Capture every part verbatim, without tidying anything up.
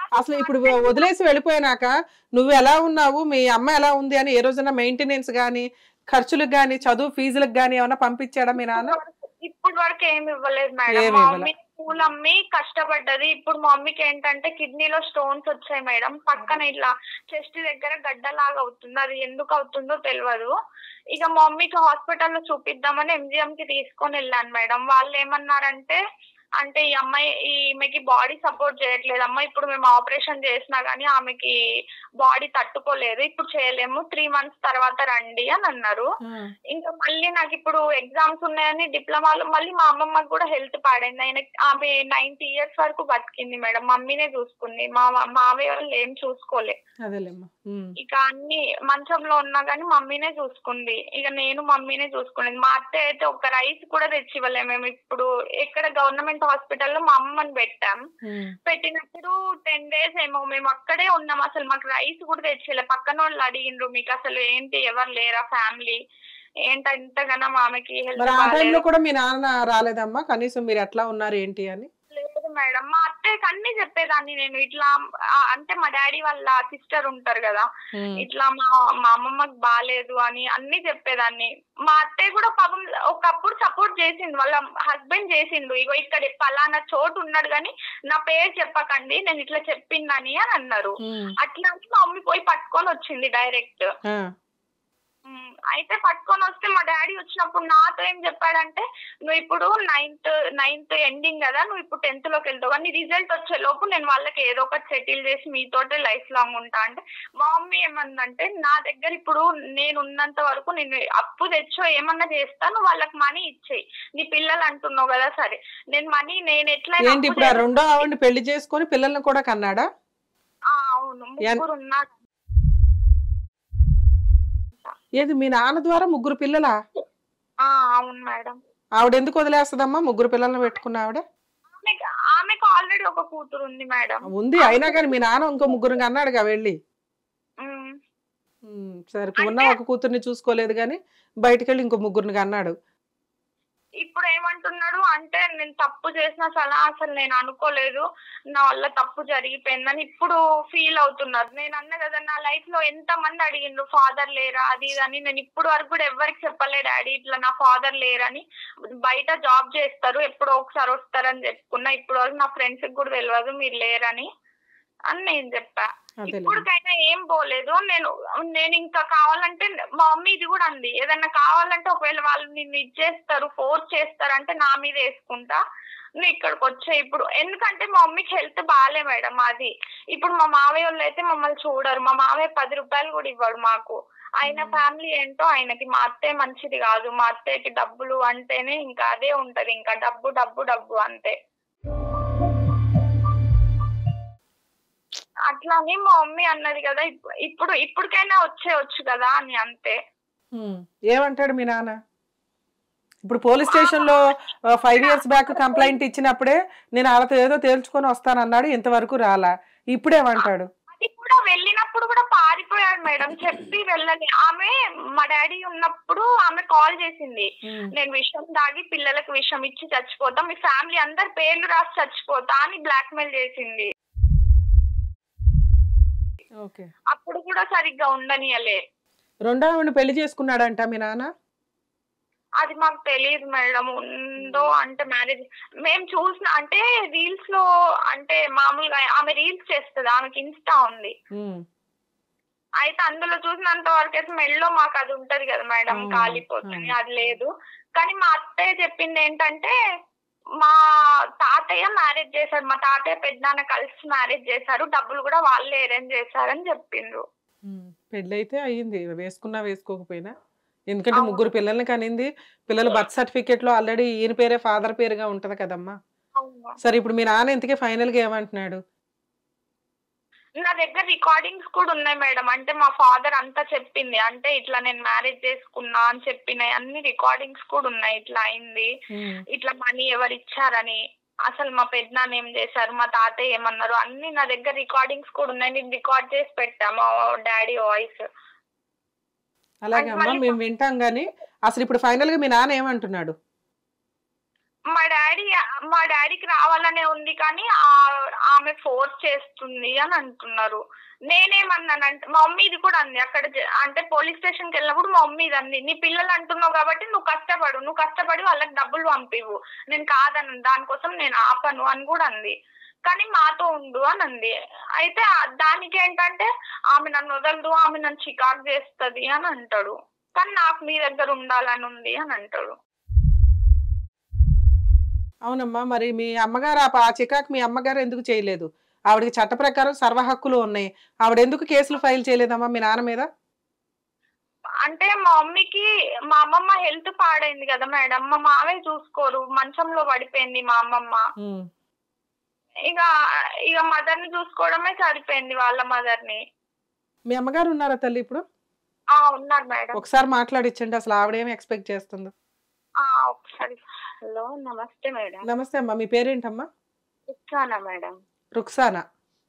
అసలు ఇప్పుడు వదిలేసి వెళ్ళిపోయినాక నువ్వు ఎలా ఉన్నావు, మీ అమ్మ ఎలా ఉంది అని ఏ రోజైనా మెయింటెనెన్స్ గానీ, ఖర్చులకు గానీ, చదువు ఫీజులకు గానీ ఏమన్నా పంపించాడా మీ నాన్న? ఇప్పటి వరకు ఏమి ఇవ్వలేదు మేడం. ఏమి మా ఇవ్వలే. మమ్మీ స్కూల్ అమ్మి కష్టపడ్డది. ఇప్పుడు మా మమ్మీకి ఏంటంటే కిడ్నీలో స్టోన్స్ వచ్చాయి మేడం. పక్కన ఇట్లా చెస్ట్ దగ్గర గడ్డలాగా అవుతుంది. అది ఎందుకు అవుతుందో తెలియదు. ఇక మా మమ్మీకి హాస్పిటల్లో చూపిద్దామని ఎంజిఎం కి తీసుకొని వెళ్ళాను మేడం. వాళ్ళు ఏమన్నారంటే, అంటే ఈ అమ్మాయి ఈమెకి బాడీ సపోర్ట్ చేయట్లేదు అమ్మా, ఇప్పుడు మేము ఆపరేషన్ చేసినా గానీ ఆమెకి బాడీ తట్టుకోలేదు, ఇప్పుడు చేయలేము, త్రీ మంత్స్ తర్వాత రండి అని అన్నారు. ఇంకా మళ్ళీ నాకు ఇప్పుడు ఎగ్జామ్స్ ఉన్నాయని డిప్లొమాలో మళ్ళీ మా అమ్మమ్మకి కూడా హెల్త్ పాడైంది. ఆయన ఆమె నైన్టీ ఇయర్స్ వరకు బతికింది మేడం. మమ్మీనే చూసుకుంది, మా మావయ్య వాళ్ళు ఏం చూసుకోలే. ఇక అన్ని మంచంలో ఉన్నా గానీ మమ్మీనే చూసుకుంది. ఇక నేను మమ్మీనే చూసుకునేది. మా అత్త అయితే ఒక రైస్ కూడా తెచ్చి ఇవ్వలే. మేము ఇప్పుడు ఎక్కడ గవర్నమెంట్ హాస్పిటల్లో మా అమ్మని పెట్టాం. పెట్టినప్పుడు టెన్ డేస్ ఏమో మేము అక్కడే ఉన్నాం. అసలు మాకు రైస్ కూడా తెచ్చలే. పక్కన వాళ్ళు అడిగిండ్రు, మీకు అసలు ఏంటి ఎవరు లేరా ఫ్యామిలీ, ఏంటంతగానో ఆమెకి హెల్త్ కూడా మీ నాన్న రాలేదమ్మా కనీసం మీరు ఎట్లా ఉన్నారు ఏంటి అని? లేదు మేడం, మా అత్తయ్యకి అన్ని చెప్పేదాన్ని నేను. ఇట్లా అంటే మా డాడీ వాళ్ళ సిస్టర్ ఉంటారు కదా, ఇట్లా మా మా అమ్మమ్మకి బాగాలేదు అని అన్ని చెప్పేదాన్ని. మా అత్తయ్య కూడా పాపం ఒకప్పుడు సపోర్ట్ చేసిండు, వాళ్ళ హస్బెండ్ చేసిండు. ఇగో ఇక్కడ పలానా చోటు ఉన్నాడు కానీ నా పేరు చెప్పకండి, నేను ఇట్లా చెప్పిందని అని అన్నారు. అట్లా మా మమ్మీ పోయి పట్టుకొని వచ్చింది డైరెక్ట్. అయితే పట్టుకొని వస్తే మా డాడీ వచ్చినప్పుడు నాతో ఏం చెప్పాడంటే, నువ్వు ఇప్పుడు నైన్త్ నైన్త్ ఎండింగ్ కదా, నువ్వు ఇప్పుడు టెన్త్ లోకి వెళ్తావు కానీ రిజల్ట్ వచ్చే లోపు నేను వాళ్ళకి ఏదో ఒకటి సెటిల్ చేసి మీతోటే లైఫ్ లాంగ్ ఉంటా అంటే, మా మమ్మీ ఏమందంటే, నా దగ్గర ఇప్పుడు నేను ఉన్నంత వరకు నేను అప్పు తెచ్చో ఏమన్నా చేస్తాను, వాళ్ళకి మనీ ఇచ్చేయి, నీ పిల్లలు అంటున్నావు కదా, సరే నేను మనీ నేను ఎట్లా. ఇప్పుడు రెండో ఆవిడని పెళ్లి చేసుకొని పిల్లల్ని కూడా కన్నాడా? అవును, ముగ్గురు ఉన్నారు. ఏది మీ నాన్న ద్వారా ముగ్గురు పిల్లలా? అవును మేడం. ఆవిడ ఎందుకు వదిలేస్తుందమ్మా ముగ్గురు పిల్లల్ని పెట్టుకున్న ఆవిడ? ఆమెకు ఆల్రెడీ ఒక కూతురు ఉంది మేడం. ఉంది, అయినా కానీ మీ నాన్న ఇంకో ముగ్గురు అన్నాడుగా వెళ్ళి. సరే, ఉన్న ఒక కూతుర్ని చూసుకోలేదు కానీ బయటకు వెళ్ళి ఇంకో ముగ్గురిని అన్నాడు. ఇప్పుడు ఏమంటున్నాడు అంటే, నేను తప్పు చేసిన సలహా అసలు నేను అనుకోలేదు, నా వల్ల తప్పు జరిగిపోయిందని ఇప్పుడు ఫీల్ అవుతున్నారు. నేను అన్న కదా, నా లైఫ్ లో ఎంత మంది అడిగిండ్రు ఫాదర్ లేరా అది ఇది అని. నేను ఇప్పుడు వరకు కూడా ఎవరికి చెప్పలే డాడీ ఇట్లా నా ఫాదర్ లేరని. బయట జాబ్ చేస్తారు, ఎప్పుడో ఒకసారి వస్తారని చెప్పుకున్నా. ఇప్పుడు వరకు నా ఫ్రెండ్స్ కి కూడా తెలియదు మీరు లేరని అని నేను చెప్పా. ఇప్పటికైనా ఏం పోలేదు. నేను నేను ఇంకా కావాలంటే మా మమ్మీ ఇది కూడా అంది, ఏదన్నా కావాలంటే ఒకవేళ వాళ్ళు నిన్ను ఇచ్చేస్తారు ఫోర్స్ చేస్తారంటే నా మీద వేసుకుంటా, నువ్వు ఇక్కడికి వచ్చే. ఇప్పుడు ఎందుకంటే మా మమ్మీకి హెల్త్ బాగాలే మేడం. అది ఇప్పుడు మా మావయ్య వాళ్ళు అయితే మమ్మల్ని చూడరు. మా మావయ్య పది రూపాయలు కూడా ఇవ్వడు మాకు. ఆయన ఫ్యామిలీ ఏంటో ఆయనకి. మా అత్తే మంచిది కాదు, మా అత్తయ్యకి డబ్బులు అంటేనే ఇంకా అదే ఉంటది, ఇంకా డబ్బు డబ్బు డబ్బు అంతే. అట్లా అని మా మమ్మీ అన్నది కదా, ఇప్పుడు ఇప్పటికైనా వచ్చేయచ్చు కదా అని అంతే. ఏమంటాడు మీ నాన్న? ఇప్పుడు పోలీస్ స్టేషన్ లో ఫైవ్ ఇయర్స్ బ్యాక్ కంప్లైంట్ ఇచ్చినప్పుడే నేను వాళ్ళతో ఏదో తేల్చుకొని వస్తానన్నాడు, ఇంతవరకు రాలా. ఇప్పుడేమంటాడు? అది కూడా వెళ్ళినప్పుడు కూడా పారిపోయాడు మేడం, చెప్పి వెళ్ళని. ఆమె మా డాడీ ఉన్నప్పుడు ఆమె కాల్ చేసింది, నేను విషం తాగి పిల్లలకు విషం ఇచ్చి చచ్చిపోతా, మీ ఫ్యామిలీ అందరి పేర్లు రాసి చచ్చిపోతా అని బ్లాక్ మెయిల్ చేసింది. అప్పుడు కూడా సరిగ్గా ఉండనియలే. రెండో ఆవిడ పెళ్లి చేసుకున్నాడంట మీ నాన్న? అది మాకు తెలియదు మేడం. ఉందో అంటే మ్యారేజ్ మేము చూసిన అంటే రీల్స్ లో, అంటే మామూలుగా ఆమె రీల్స్ చేస్తుంది, ఆమెకి ఇన్స్టా ఉంది. అయితే అందులో చూసినంత వరకు అయితే మెళ్ళో మాకు అది ఉంటది కదా మేడం, కాలిపోతుంది, అది లేదు. కానీ మా అత్తయ్య చెప్పింది ఏంటంటే, మా తాతయ్య మ్యారేజ్ చేశారు, మా తాతయ్య పెద్దనాన్న కలిసి మ్యారేజ్ చేశారు, డబ్బులు కూడా వాళ్ళే అరేంజ్ చేశారని చెప్పిండ్రు. పెళ్ళైతే అయ్యింది, వేసుకున్నా వేసుకోకపోయినా. ఎందుకంటే ముగ్గురు పిల్లల్ని కనింది, పిల్లల బర్త్ సర్టిఫికేట్ లో ఆల్రెడీ ఈయన పేరే ఫాదర్ పేరుగా ఉంటది కదమ్మా. సరే, ఇప్పుడు మీ నాన్న ఇంతకీ ఫైనల్ గా ఏమంటున్నాడు? నా దగ్గర రికార్డింగ్స్ కూడా ఉన్నాయి మేడం. అంటే మా ఫాదర్ అంతా చెప్పింది, అంటే ఇట్లా నేను మ్యారేజ్ చేసుకున్నా అని చెప్పినాయి అన్ని రికార్డింగ్స్ కూడా ఉన్నాయి. ఇట్లా అయింది, ఇట్లా మనీ ఎవరు ఇచ్చారని, అసలు మా పెద్దనాన్న ఏం చేశారు, మా తాతయ్య ఏమన్నారు, అన్ని నా దగ్గర రికార్డింగ్స్ కూడా ఉన్నాయి. నేను రికార్డ్ చేసి పెట్టా మా డాడీ వాయిస్. అలాగే అమ్మా, మేము వింటాం. గానీ అసలు ఇప్పుడు ఫైనల్ గా మీ నాన్న ఏమంటున్నాడు? మా డాడీ మా డాడీకి రావాలనే ఉంది కానీ ఆమె ఫోర్స్ చేస్తుంది అని అంటున్నారు. నేనేమన్నానంటే మా మమ్మీ ఇది కూడా అంది అక్కడ, అంటే పోలీస్ స్టేషన్కి వెళ్ళినప్పుడు మా మమ్మీ ఇది అంది, నీ పిల్లలు అంటున్నావు కాబట్టి నువ్వు కష్టపడు, నువ్వు కష్టపడి వాళ్ళకి డబ్బులు పంపివు, నేను కాదను, దానికోసం నేను ఆపను అని కూడా అంది. కానీ మాతో ఉండు అని అంది. అయితే దానికి ఏంటంటే ఆమె నన్ను వదలదు, ఆమె నన్ను చికాకు చేస్తుంది అని అంటాడు. కానీ నాకు మీ దగ్గర ఉండాలని ఉంది అని అంటాడు. అవునమ్మా, మరి మీ అమ్మగారు ఆ చికాకు మీ అమ్మగారు ఎందుకు చేయలేదు? ఆవిడకి చట్ట ప్రకారం సర్వ హక్కులు ఉన్నాయి, ఆవిడ ఎందుకు కేసులు ఫైల్ చేయలేదమ్మా మీ నాన్న మీద? అంటే మా మమ్మీకి మా అమ్మమ్మ హెల్త్ పాడైంది కదా మేడం, మా మావయ్య చూసుకోరు, మంచంలో పడిపోయింది మా అమ్మమ్మ. ఇక ఇక మదర్ ని చూసుకోవడమే సరిపోయింది, వాళ్ళ మదర్ ని. మీ అమ్మగారు ఉన్నారా తల్లి ఇప్పుడు? ఆ ఉన్నారు మేడం. ఒకసారి మాట్లాడిచ్చండి, అసలు ఆవిడేమి ఎక్స్పెక్ట్ చేస్తుందో. ఒకసారి. హలో నమస్తే మేడం. నమస్తే అమ్మా, మీ పేరేంటమ్మా? రుక్సానా మేడం. రుక్సానా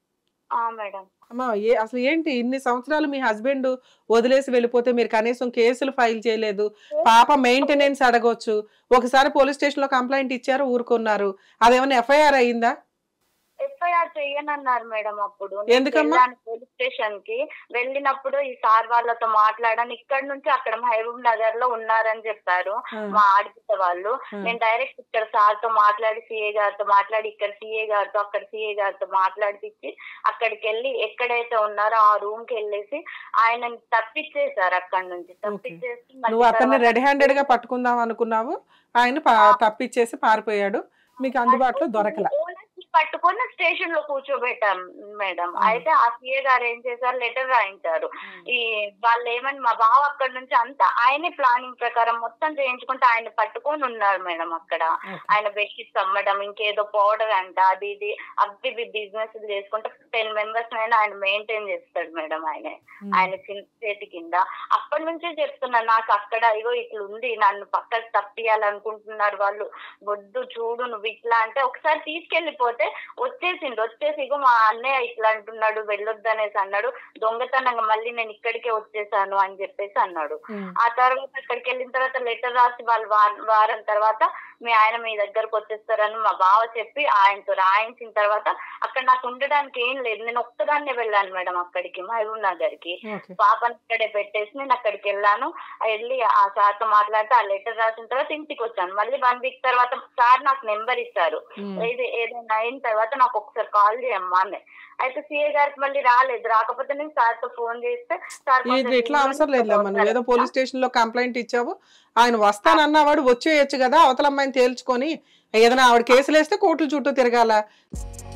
మేడం. అమ్మా, ఏ అసలు ఏంటి ఇన్ని సంవత్సరాలు మీ హస్బెండ్ వదిలేసి వెళ్ళిపోతే మీరు కనీసం కేసులు ఫైల్ చేయలేదు, పాప మెయింటెనెన్స్ అడగొచ్చు, ఒకసారి పోలీస్ స్టేషన్ లో కంప్లైంట్ ఇచ్చారు, ఊరుకున్నారు, అదేమన్నా ఎఫ్ఐఆర్ అయ్యిందా? ఎఫ్ఐఆర్ చెయ్యనన్నారు మేడం. అప్పుడు ఎందుకమ్మా? పోలీస్ స్టేషన్ కి వెళ్ళినప్పుడు ఈ సార్ వాళ్ళతో మాట్లాడాను, ఇక్కడ నుంచి అక్కడ మహబూబ్ నగర్ లో ఉన్నారని చెప్పారు మా ఆడపిల్ల వాళ్ళు. నేను డైరెక్ట్ ఇక్కడ సార్ తో మాట్లాడి సిఏ గారితో మాట్లాడి ఇక్కడ సిఏ గారితో అక్కడ సిఏ గారితో మాట్లాడిపించి అక్కడికి వెళ్ళి ఎక్కడైతే ఉన్నారో ఆ రూమ్ కి వెళ్ళేసి ఆయన తప్పించేశారు. అక్కడ నుంచి తప్పించేసి నువ్వు అతన్ని రెడ్ హ్యాండెడ్ గా పట్టుకుందాం అనుకున్నావు, ఆయన తప్పించేసి పారిపోయాడు, మీకు అందుబాటులో దొరకల. పట్టుకొని స్టేషన్ లో కూర్చోబెట్టాం మేడం. అయితే ఆ సిఏ గారు ఏం చేశారు, లెటర్ రాయించారు. ఈ వాళ్ళు ఏమని మా బావ అక్కడ నుంచి అంతా ఆయనే ప్లానింగ్ ప్రకారం మొత్తం చేయించుకుంటే ఆయన పట్టుకొని ఉన్నారు మేడం. అక్కడ ఆయన బెడ్షీట్స్ అమ్మడం, ఇంకేదో పౌడర్ అంట, అది ఇది అవి బిజినెస్ చేసుకుంటే టెన్ మెంబర్స్ అయినా ఆయన మెయింటైన్ చేస్తాడు మేడం. ఆయన ఆయన చేతి కింద అప్పటి నుంచే చెప్తున్నా, నాకు అక్కడ ఇగో ఇట్లా ఉంది, నన్ను పక్కకు తప్పియాలనుకుంటున్నారు వాళ్ళు, వద్దు చూడు నువ్వు ఇట్లా అంటే, ఒకసారి తీసుకెళ్లిపోతే వచ్చేసిండు, వచ్చేసి ఇగో మా అన్నయ్య ఇట్లా అంటున్నాడు వెళ్ళొద్దు అనేసి అన్నాడు, దొంగతనంగా మళ్ళీ నేను ఇక్కడికే వచ్చేసాను అని చెప్పేసి అన్నాడు. ఆ తర్వాత అక్కడికి వెళ్ళిన తర్వాత లెటర్ రాసి వాళ్ళు వారం తర్వాత మీ ఆయన మీ దగ్గరకు వచ్చేస్తారని మా బావ చెప్పి ఆయనతో రాయించిన తర్వాత అక్కడ నాకు ఉండడానికి ఏం లేదు, నేను ఒక్కదాన్నే వెళ్ళాను మేడం అక్కడికి మహబూబ్ నగర్ కి. పాపని ఇక్కడే పెట్టేసి నేను అక్కడికి వెళ్ళాను. వెళ్ళి ఆ సార్ తో మాట్లాడితే ఆ లెటర్ రాసిన తర్వాత ఇంటికి వచ్చాను. మళ్ళీ వన్ వీక్ తర్వాత సార్ నాకు నెంబర్ ఇస్తారు, ఇది ఏదైనా అయిన తర్వాత నాకు ఒకసారి కాల్ చేయమ్మా అని. అయితే సిఏ గారికి మళ్ళీ రాలేదు, రాకపోతే నేను సార్ తో ఫోన్ చేస్తే సార్ ఇట్లా అవసరం లేదు, మనం ఏదో పోలీస్ స్టేషన్ లో కంప్లైంట్ ఇచ్చావు, ఆయన వస్తానన్నవాడు వచ్చేయచ్చు కదా, అవతల అమ్మాయిని తేల్చుకొని ఏదైనా ఆవిడ కేసులు వేస్తే కోర్టుల చుట్టూ తిరగాల.